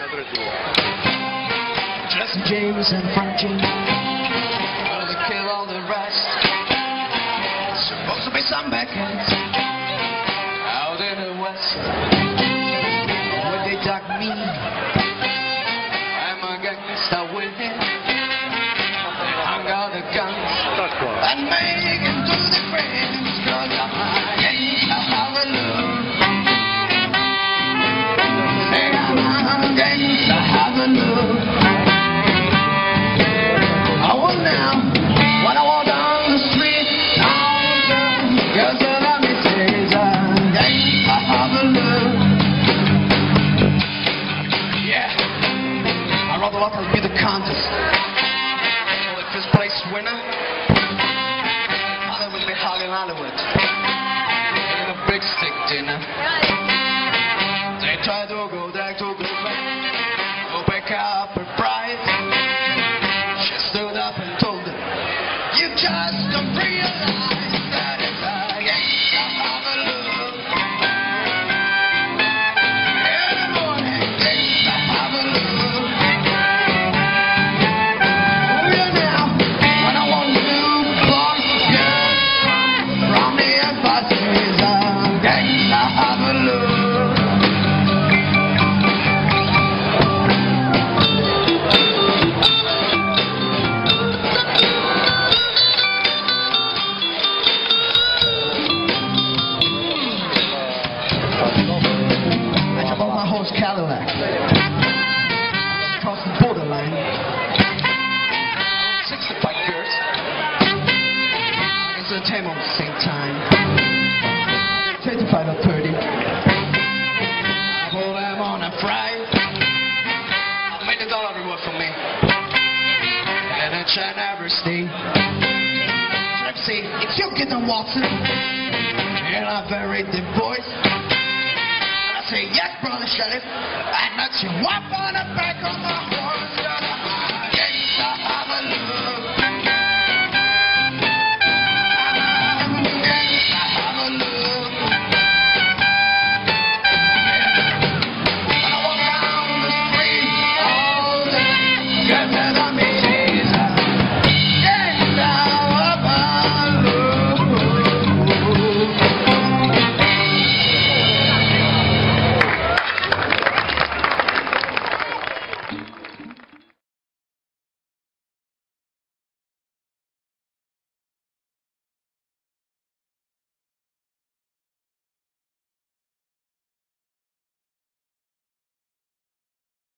Jesse James and Frankie, gonna kill all the rest. Supposed to be some backends out in the west. When they dug me, I'm a gangster with him. I got a gun and make him do the things, 'cause I'm a gangster, hallelujah. Hey, I'm a gangster, hallelujah. What will be the contest? For the first place winner, I will be hugging Hollywood in a big stick dinner. They try to go back, go back up her pride. She stood up and told them, "You just don't realize that it's a gangster hallelujah." Every morning, gangster hallelujah. Cadillac across the borderline, 65 years, it's a time at the same time, 25 or 30. I pull them on a Friday, I made $1 reward for me, and each and every day. Let's see, it's your kid and Watson, in a very deep voice. Say, "Yes, brother sheriff, I knocked you up on the back of my horse." Gangsta hallelujah.